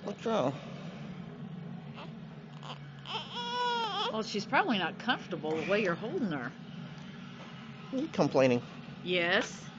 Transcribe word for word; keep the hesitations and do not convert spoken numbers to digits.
What's wrong? Well, she's probably not comfortable the way you're holding her. You complaining? Yes.